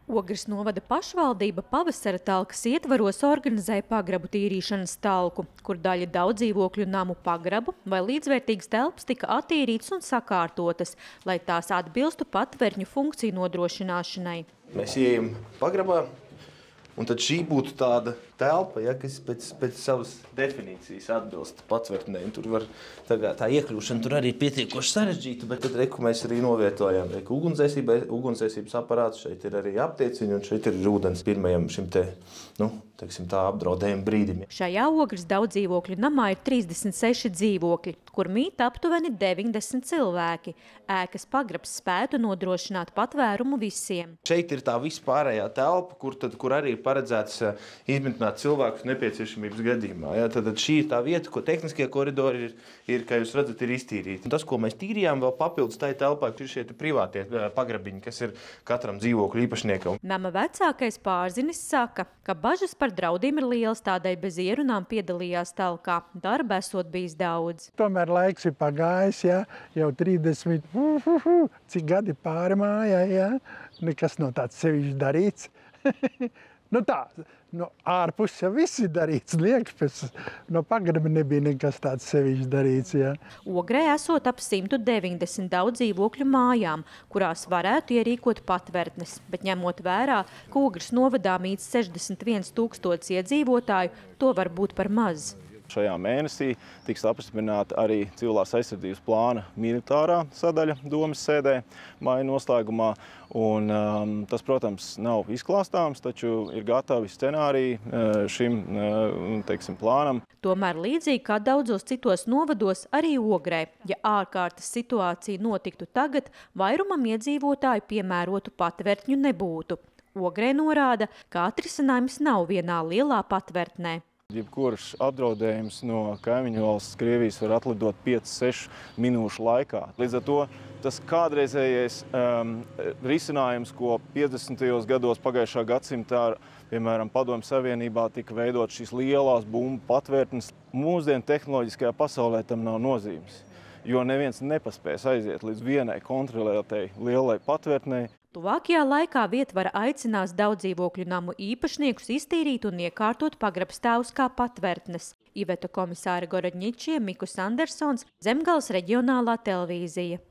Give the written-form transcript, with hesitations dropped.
Ogres novada pašvaldība pavasara talkas ietvaros organizēja pagrabu tīrīšanas talku, kur daļa daudzdzīvokļu namu pagrabu vai līdzvērtīgas telpas tika attīrītas un sakārtotas, lai tās atbilstu patverņu funkciju nodrošināšanai. Mēs ieejam pagrabā, un tad šī būtu tāda telpa, ja, kas pēc savas definīcijas atbilst patvertnei. Tur var tā iekļūšana tur arī pietiekoši sarežģīta, bet tad mēs arī novietojam ugunsdzēsības aparātu, šeit ir arī aptieciņi un šeit ir ūdens pirmajam šim tā apdraudējuma brīdim. Šajā Ogres daudzdzīvokļu namā ir 36 dzīvokļi, kur mīt aptuveni 90 cilvēki. Ēkas pagrabs spētu nodrošināt patvērumu visiem. Šeit ir tā vispārējā telpa, kur arī ir paredzēts izmitināt cilvēkus nepieciešamības gadījumā. Ja? Tad šī ir tā vieta, ko tehniskie koridori ir, kā jūs redzat, ir iztīrīti. Tas, ko mēs tīrījām, vēl papildus tai telpā, ir šie privātie pagrabiņi, kas ir katram dzīvokļu īpašniekam. Nama vecākais pārzinis saka, ka bažas par draudiem ir lielas, tādēļ bez ierunām piedalījās talkā. Darba esot bijis daudz. Tomēr laiks ir pagājis, ja? Jau 30, cik gadi pāri mājā, ja? Nekas nav tāds sevišķi darīts. Ārpus jau viss ir darīts, liekas, no pagraba nebija nekas tāds sevišķi darīts. Ja. Ogrē esot ap 190 daudzdzīvokļu mājām, kurās varētu ierīkot patvertnes, bet ņemot vērā, ka Ogres novadā mīt 61 000 iedzīvotāju, to var būt par maz. Šajā mēnesī tiks apstiprināta arī civilās aizsardzības plāna militārā sadaļa domes sēdē māja noslēgumā. Un, tas, protams, nav izklāstāms, taču ir gatavi scenāriji šim plānam. Tomēr līdzīgi kā daudzos citos novados, arī Ogrē, ja ārkārtas situācija notiktu tagad, vairumam iedzīvotāju piemērotu patvertņu nebūtu. Ogrē norāda, ka atrisinājums nav vienā lielā patvertnē. Jebkurš apdraudējums no kaimiņu valsts Krievijas var atlidot 5–6 minūšu laikā. Līdz ar to tas kādreizējais risinājums, ko 50. gados pagājušā gadsimtā, piemēram, Padomju Savienībā tika veidot šīs lielās bumbu patvērtnes, mūsdienu tehnoloģiskajā pasaulē tam nav nozīmes, jo neviens nepaspēs aiziet līdz vienai kontrolētai lielai patvērtnei. Tuvākajā laikā vietvara aicinās daudzdzīvokļu namu īpašniekus iztīrīt un iekārtot pagrabstāvus kā patvertnes. Iveta komisāra Gorodņičie, Mikus Andersons, Zemgales reģionālā televīzija.